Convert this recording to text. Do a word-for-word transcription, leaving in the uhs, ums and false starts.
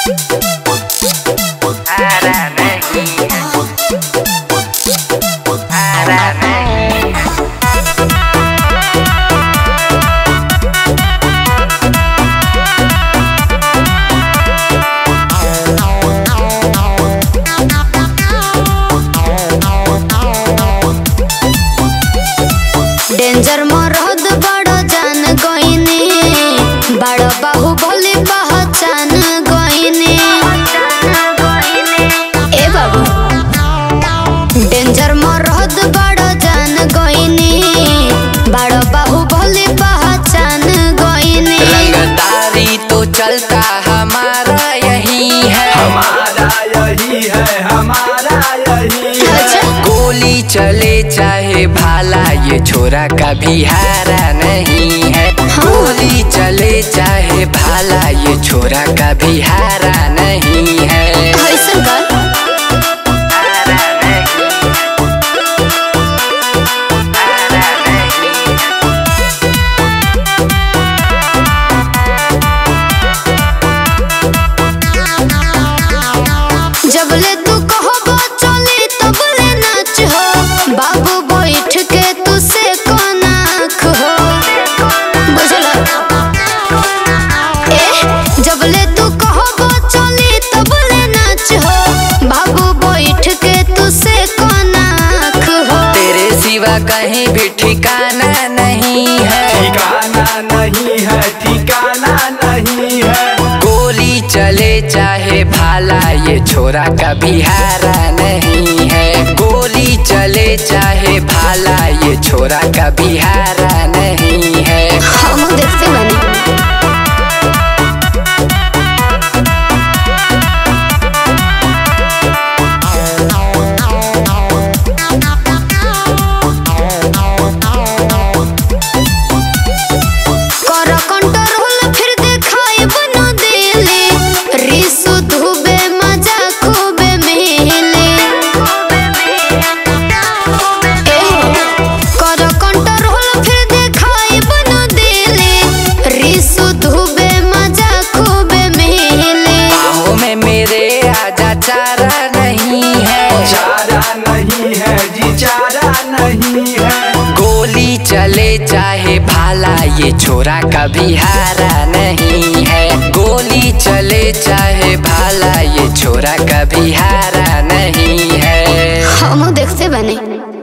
हारा नहीं है, हारा नहीं है। डेंजर मरद बड़ जान गईनी, बड़ बाहुबली पहचान गईनी। ए बाबू डेंजर मरद बड़ जान गईनी, बड़ बाहुबली पहचान गईनी। रंगदारी तो चलता हमारा यही है, हमारा यही है, हमारा यही है। गोली चले चाहे भाला ये छोरा कभी हारा नहीं है। गोली चले चाहे भाला ये छोरा कभी हारा नहीं है। हारा नहीं है, हारा नहीं है। जबले तू कहबो चली तबले नाच हो, बाबू बैठ के तू से कोनाख हो। बुझल ए जबले तू कहबो चली तबले नाच हो, बाबू बैठ के तू से कोनाख हो। तेरे सिवा कहीं भी ठिकाना नहीं है, ठिकाना नहीं है, ठिकाना नहीं है। गोली चले चाहे भाला ये छोरा कभी हारा नहीं है। गोली चले चाहे भाला ये छोरा कभी हारा नहीं है। हम देखते बने चारा नहीं है, चारा नहीं है जी, चारा नहीं है। गोली चले चाहे भाला ये छोरा कभी हारा नहीं है। गोली चले चाहे भाला ये छोरा कभी हारा नहीं है। हम देखते बने।